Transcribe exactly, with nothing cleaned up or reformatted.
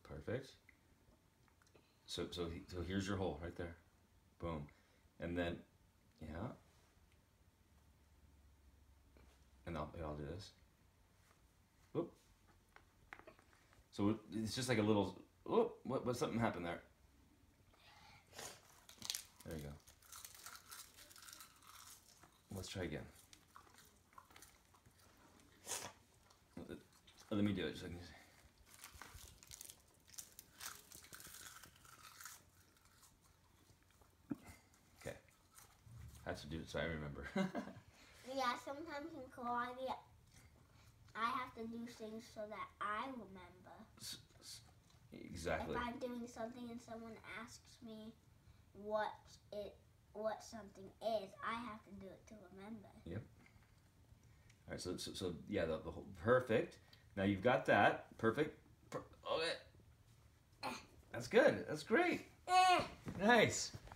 Perfect. So so so here's your hole right there. Boom. And then, yeah. And I'll, I'll do this. Whoop. So it's just like a little, whoop, what, what, something happened there. There you go. Let's try again. Let me do it just so I can see. Okay. Had to do it so I remember. Yeah, sometimes in karate, I have to do things so that I remember. Exactly. If I'm doing something and someone asks me what it, what something is, I have to do it to remember. Yep. All right. So so, so yeah, the, the whole, perfect. Now you've got that. Perfect. Per, okay. That's good. That's great. Nice.